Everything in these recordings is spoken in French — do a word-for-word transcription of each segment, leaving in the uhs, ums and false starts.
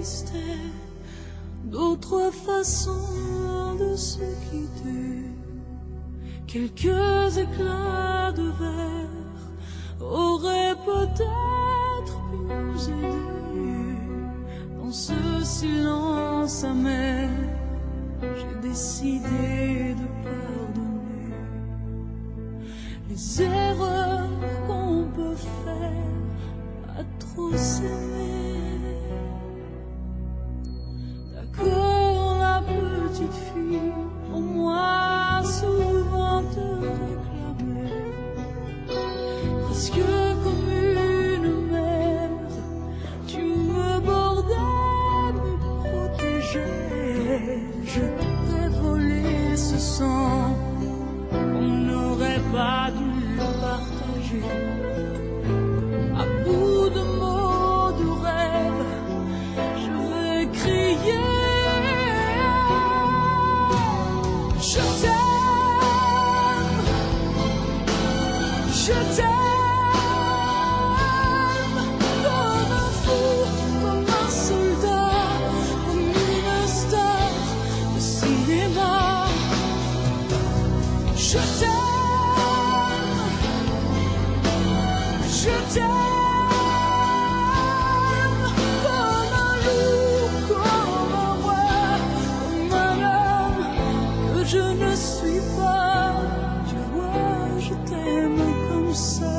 existait d'autres façons de se quitter. Quelques éclats de verre auraient peut-être pu nous aider. Dans ce silence amer, j'ai décidé de pardonner les erreurs qu'on peut faire à trop s'aimer. D'accord, la petite fille, pour moi souvent te réclamait, presque comme une mère, tu me bordais, me protégeais. Je t'ai volé ce sang qu'on n'aurait pas dû partager. À bout de mots, de rêves, je vais crier. Je t'aime, je t'aime, comme un fou, comme un soldat, comme une star de cinéma. Je t'aime, je t'aime, comme un loup, comme un roi, comme un homme que je ne suis pas. Tu vois, je t'aime comme ça.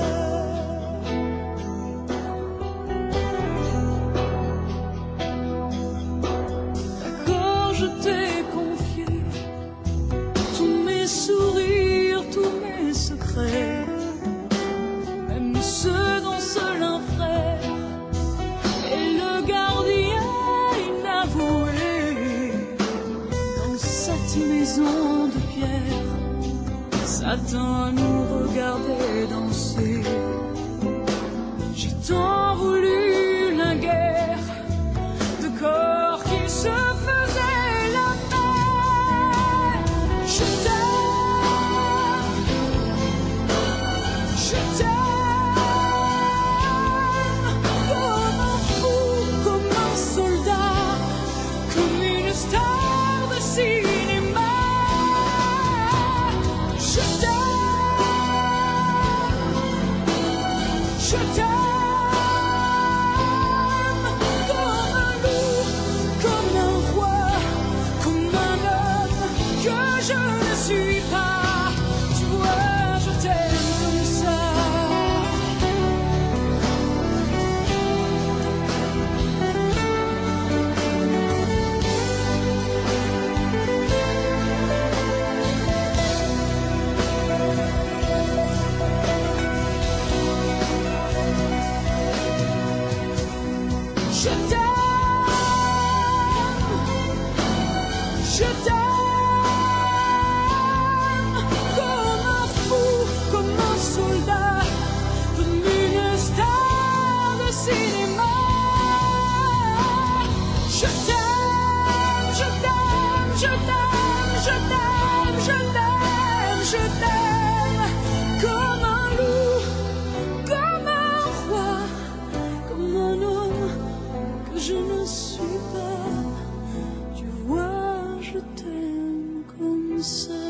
D'accord, je t'ai confié tous mes sourires, tous mes secrets, même ceux dont seul un frère est le gardien inavoué. Dans cette maison de pierre, Satan nous regardait danser. J'ai tant voulu la guerre de corps qui se faisaient la paix. Je t'aime, je t'aime, comme un fou, comme un soldat, comme une star de cinéma. Je t'aime, je t'aime, comme un loup, comme un roi, comme un homme que je ne suis pas. Tu vois, je t'aime comme ça. Je t'aime, je t'aime, comme un fou, comme un soldat, comme une star de cinéma. Je t'aime, je t'aime, je t'aime, je t'aime, je t'aime, je t'aime, comme un loup, comme un roi, comme un homme que je ne suis pas. Tu vois, je t'aime comme ça.